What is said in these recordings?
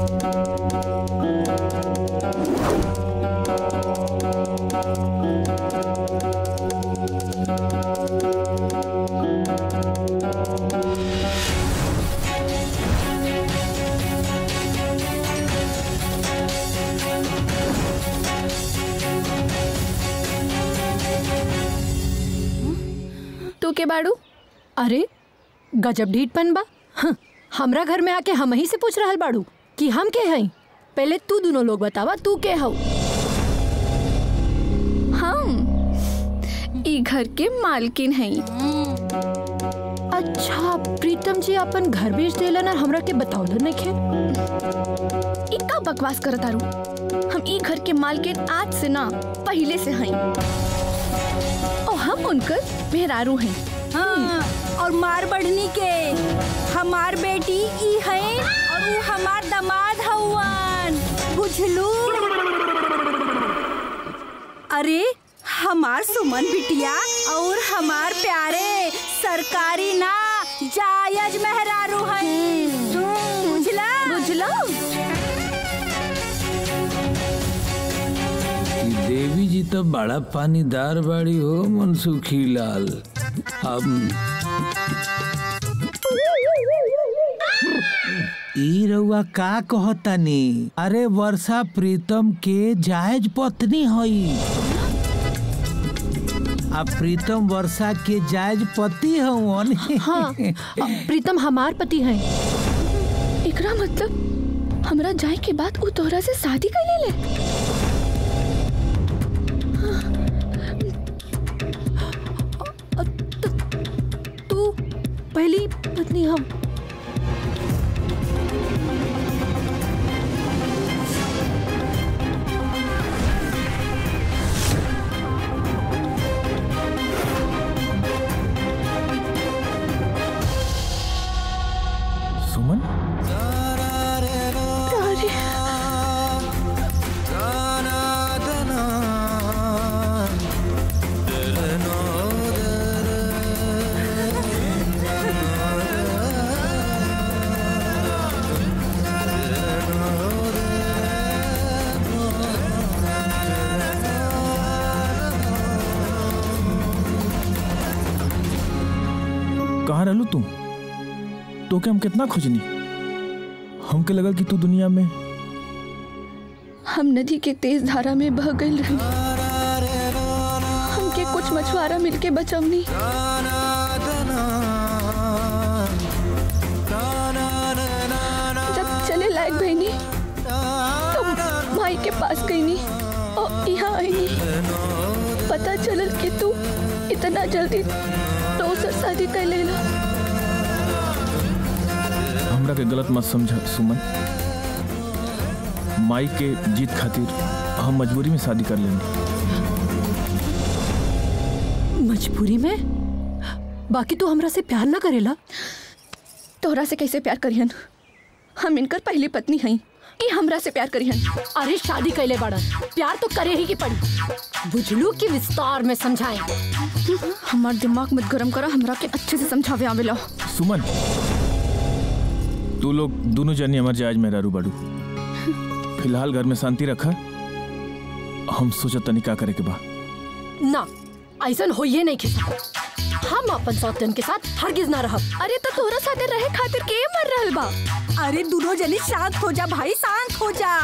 तू के बाड़ू? अरे गजब ढीठपन बा। हमरा घर में आके हम ही से पूछ रहल बाड़ू कि हम के हई। पहले तू दोनों लोग बतावा तू के हऊ? हम ई घर के मालकिन हई। अच्छा, प्रीतम जी अपन घर बेच देलन और हमरा के बतावलन नइखे। ई का बकवास करत तारू? हम ई घर के मालकिन आज से ना पहले से हई और हम उनकर मेहरारू हैं। हाँ, और मार बढ़नी के हमार बेटी ई है और वो हमार दामाद हवन, बुझलू? अरे हमार सुमन बिटिया और हमार प्यारे सरकारी ना जायज मेहरारू हैं। बुझला? बुझला? देवी जी तो बड़ा पानीदार बाड़ी हो मनसुखी लाल। ई रउआ का कहतानी? अरे वर्षा प्रीतम के जायज पत्नी हई। अब प्रीतम वर्षा के जायज पति हवन। हाँ, प्रीतम हमार पति हैं। एकरा मतलब हमरा जाए के बाद वो तोहरा से शादी कर ले। तू पहली पत्नी हम। सुमन? कहाँ रहलू तू? तो के हम कितना खोजनी, हमके लगल कि तू दुनिया में। हम नदी के तेज धारा में बह गई रही। हमके कुछ मछुआरा मिलके बचवनी। जब चले लायक भईनी तो माई के पास गईनी और यहाँ आईनी। पता चलल कि तू इतना जल्दी तो से शादी कर लेला। हमरा के गलत मत समझ सुमन। माई के जीत खातिर हम मजबूरी में शादी कर लेंगे। मजबूरी में? बाकी तू हमरा से प्यार ना करेला? तोहरा से कैसे प्यार करियन? हम इनकर पहली पत्नी हई कि हमरा से प्यार करियन। अरे शादी कैले बड़ा प्यार तो करे ही की पड़ी। बुझलू की विस्तार में समझाए। हमार दिमाग मत गरम करा, हमरा के अच्छे से समझावे आवेला। सुमन, तू लोग दोनों जनी हमार जायज मेहरारू बाड़ू। फिलहाल घर में शांति रखा। हम सोचत तनी का करे के बा। ना, ऐसन होइए नहीं खिसा। हम अपन सौतन के साथ हरगिज ना रहब। अरे तो तोहरा साथे रहे खातिर के मर रहल बा? अरे दोनों जनी शांत हो जा भाई, शांत हो जा।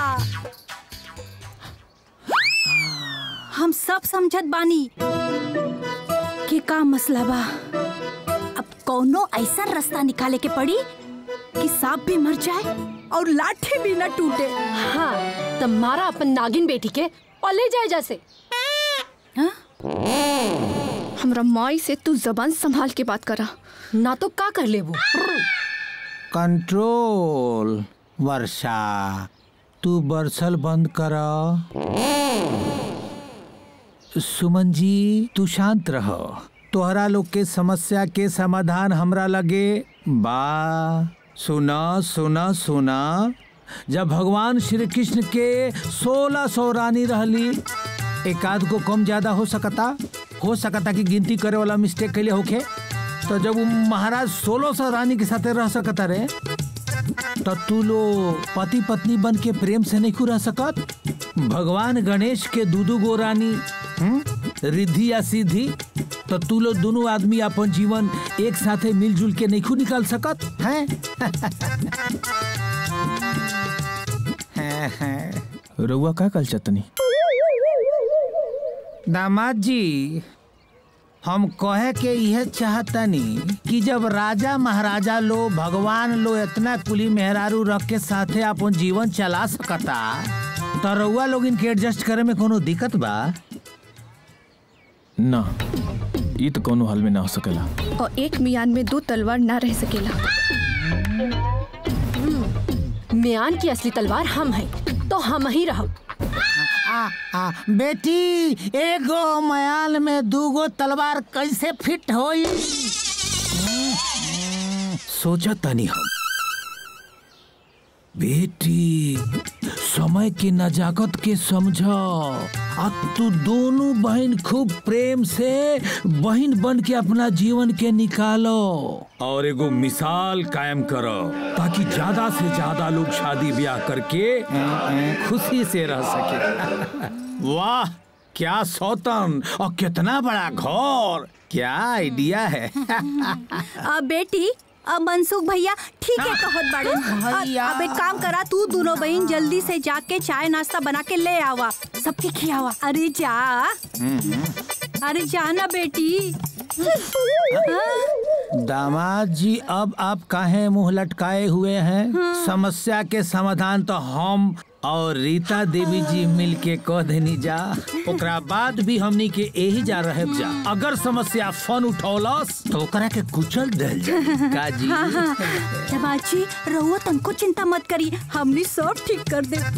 हम सब समझत बानी कि का मसला बा। अब कौनो ऐसा रास्ता निकाले के पड़ी कि सांप भी मर जाए और लाठी भी न टूटे। हाँ, तब मारा अपन नागिन बेटी के और ले जाए जैसे। हाँ? हमरा माई से तू जबान संभाल के बात करा, ना तो का कर ले वो। कंट्रोल वर्षा, तू बरसल बंद करा। सुमन जी तू शांत रहो। तोहरा लोग के समस्या के समाधान हमरा लगे बा। सुना सुना सुना, जब भगवान श्री कृष्ण के 1600 रानी रहली, एक आध को कम ज्यादा हो सकता कि गिनती करे वाला मिस्टेक के लिए होके। तो जब वो महाराज 1600 रानी के साथ रह सकता रहे तो तू लो पति पत्नी बन के प्रेम से नहीं रह सकत? भगवान गणेश के दूदू गो रानी रिद्धि या सिद्धि, तो तू लो दोनों आदमी अपन जीवन एक साथे मिलजुल के नहीं निकाल सकत हैं? रउआ का कल चतनी? दामाद जी, हम कहे के यह चाहतनी कि जब राजा महाराजा लो भगवान लो इतना कुली मेहरारू रख के साथे अपन जीवन चला सकता, तो रउआ लोग इनके एडजस्ट करे में कोनो दिक्कत बा? ना, ये तो कोनो हाल में ना हो सकेला। और एक मियान में 2 तलवार ना रह सकेला। मियान की असली तलवार हम हैं, तो हम ही रहो। बेटी, एगो मयाल में 2 तलवार कैसे फिट होई? सोचा तनी हम। बेटी, समय की नजाकत के समझो। अब तू दोनों बहन खूब प्रेम से बहन बन के अपना जीवन के निकालो और एगो मिसाल कायम करो, ताकि ज्यादा से ज्यादा लोग शादी ब्याह करके खुशी से रह सके। वाह, क्या सौतन और कितना बड़ा घर, क्या आइडिया है। बेटी, अब मनसुख भैया ठीक है कहत बाड़े। अब एक काम करा, तू दोनों बहन जल्दी से जाके चाय नाश्ता बना के ले आवा, सबके खियावा। अरे जा, अरे जाना बेटी। दामाद जी, अब आप काहे मुंह लटकाए हुए हैं? समस्या के समाधान तो हम और रीता देवी जी मिलके कह देनी जा, ओकरा बाद भी हमनी के यही जा रहे जा। अगर समस्या फन उठौलस तो ओकरा के कुचल देल जा। का जी? दामाद जी, रहुआ तनको चिंता मत करी, हमनी सब ठीक कर दे।